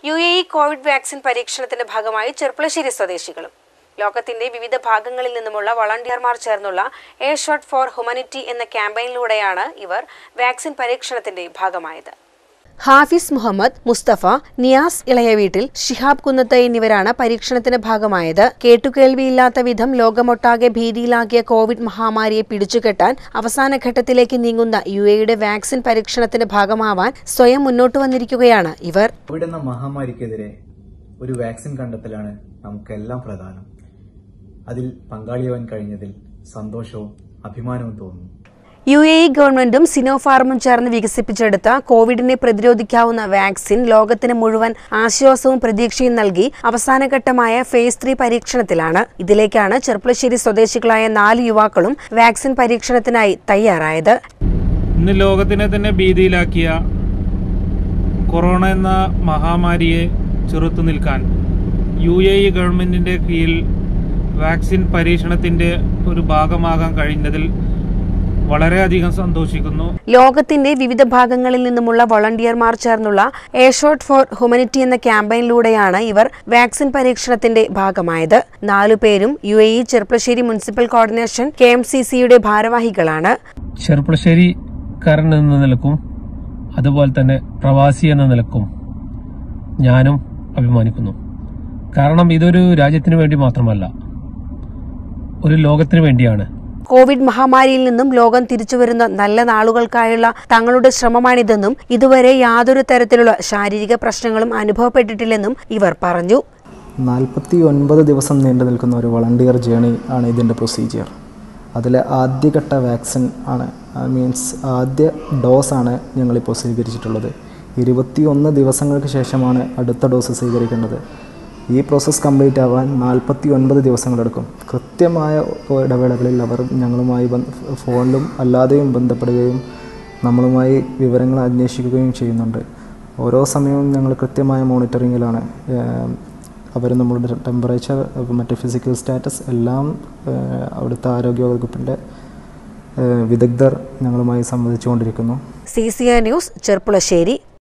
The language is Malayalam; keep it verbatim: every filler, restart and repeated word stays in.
U A E covid vaccine പരീക്ഷണത്തിന്റെ ഭാഗമായി ചെർപ്പുളശ്ശേരി സ്വദേശികളും ലോകത്തിന്റെ വിവിധ ഭാഗങ്ങളിൽ നിന്നുമുള്ള വളണ്ടിയർമാർ ചേർന്നുള്ള എ ഷോട്ട് ഫോർ ഹ്യൂമാനിറ്റി എന്ന ക്യാമ്പയിനിലൂടെയാണ് ഇവർ വാക്സിൻ പരീക്ഷണത്തിന്റെ ഭാഗമായത്. ഹാഫിസ് മുഹമ്മദ്, മുസ്തഫ, നിയാസ് ഇളയവീട്ടിൽ, ഷിഹാബ് കുന്നത്ത് എന്നിവരാണ് പരീക്ഷണത്തിന്റെ ഭാഗമായത്. കേട്ടുകേൾവിയില്ലാത്ത വിധം ലോകമൊട്ടാകെ ഭീതിയിലാക്കിയ കോവിഡ് മഹാമാരിയെ പിടിച്ചുകെട്ടാൻ അവസാന ഘട്ടത്തിലേക്ക് നീങ്ങുന്ന യു എയുടെ വാക്സിൻ പരീക്ഷണത്തിന്റെ ഭാഗമാവാൻ സ്വയം മുന്നോട്ട് വന്നിരിക്കുകയാണ് ഇവർ. കോവിഡ് എന്ന മഹാമാരിക്കെതിരെ ഒരു വാക്സിൻ കണ്ടെത്തലാണ് നമുക്കെല്ലാം പ്രധാനം. അതിൽ പങ്കാളിയാവാൻ കഴിഞ്ഞതിൽ സന്തോഷവും അഭിമാനവും തോന്നുന്നു. യു എ ഇ ഗവൺമെന്റും സിനോഫാർമും ചേർന്ന് വികസിപ്പിച്ചെടുത്ത കോവിഡിനെ പ്രതിരോധിക്കാവുന്ന വാക്സിൻ ലോകത്തിന് മുഴുവൻ ആശ്വാസവും പ്രതീക്ഷയും നൽകി അവസാനഘട്ടമായ ഫേസ് ത്രീ പരീക്ഷണത്തിലാണ്. ഇതിലേക്കാണ് ചെർപ്പുളശ്ശേരി സ്വദേശികളായ നാല് യുവാക്കളും വാക്സിൻ പരീക്ഷണത്തിനായി തയ്യാറായത്. ഇന്ന് ലോകത്തിനെ തന്നെ ഭീതിയിലാക്കിയ കൊറോണ എന്ന മഹാമാരിയെ ചെറുത്തു നിൽക്കാൻ യു എ ഇ ഗവൺമെന്റിന്റെ കീഴിൽ വാക്സിൻ പരീക്ഷണത്തിന്റെ ഒരു ഭാഗമാകാൻ കഴിഞ്ഞതിൽ വളരെയധികം സന്തോഷിക്കുന്നു. ലോകത്തിന്റെ വിവിധ ഭാഗങ്ങളിൽ നിന്നുമുള്ള വളണ്ടിയർമാർ ചേർന്നുള്ള എ ഷോട്ട് ഫോർ ഹ്യൂമാനിറ്റി എന്ന ക്യാമ്പയിനിലൂടെയാണ് ഇവർ വാക്സിൻ പരീക്ഷണത്തിന്റെ ഭാഗമായത്. നാലുപേരും U A E Cherpulassery municipal coordination K M C സിയുടെ ഭാരവാഹികളാണ്. ചെർപ്പുളശ്ശേരിക്കാരൻ എന്ന നിലക്കും അതുപോലെ തന്നെ പ്രവാസി എന്ന നിലക്കും ഞാനും അഭിമാനിക്കുന്നു. കാരണം ഇതൊരു രാജ്യത്തിന് വേണ്ടി മാത്രമല്ല, ഒരു ലോകത്തിന് വേണ്ടിയാണ്. കോവിഡ് മഹാമാരിയിൽ നിന്നും ലോകം തിരിച്ചുവരുന്ന നല്ല നാളുകൾക്കായുള്ള തങ്ങളുടെ ശ്രമമാണിതെന്നും ഇതുവരെ യാതൊരു തരത്തിലുള്ള ശാരീരിക പ്രശ്നങ്ങളും അനുഭവപ്പെട്ടിട്ടില്ലെന്നും ഇവർ പറഞ്ഞു. നാൽപ്പത്തി ഒൻപത് ദിവസം നീണ്ടു നിൽക്കുന്ന ഒരു വളണ്ടിയർ ജേണി ആണ് ഇതിൻ്റെ പ്രൊസീജിയർ. അതിലെ ആദ്യഘട്ട വാക്സിൻ ആണ്, മീൻസ് ആദ്യ ഡോസാണ് ഞങ്ങളിപ്പോൾ സ്വീകരിച്ചിട്ടുള്ളത്. ഇരുപത്തി ഒന്ന് ദിവസങ്ങൾക്ക് ശേഷമാണ് അടുത്ത ഡോസ് സ്വീകരിക്കേണ്ടത്. ഈ പ്രോസസ്സ് കംപ്ലീറ്റ് ആവാൻ നാൽപ്പത്തി ഒൻപത് ദിവസങ്ങളെടുക്കും. കൃത്യമായ ഇടവേളകളിൽ അവർ ഞങ്ങളുമായി ഫോണിലും അല്ലാതെയും ബന്ധപ്പെടുകയും നമ്മളുമായി വിവരങ്ങൾ അന്വേഷിക്കുകയും ചെയ്യുന്നുണ്ട്. ഓരോ സമയവും ഞങ്ങൾ കൃത്യമായ മോണിറ്ററിങ്ങിലാണ്. അവർ നമ്മളുടെ ടെമ്പറേച്ചർ, മറ്റ് ഫിസിക്കൽ സ്റ്റാറ്റസ് എല്ലാം അവിടുത്തെ ആരോഗ്യ വകുപ്പിൻ്റെ വിദഗ്ധർ ഞങ്ങളുമായി സംവദിച്ചുകൊണ്ടിരിക്കുന്നു. C C A news, Cherpulassery.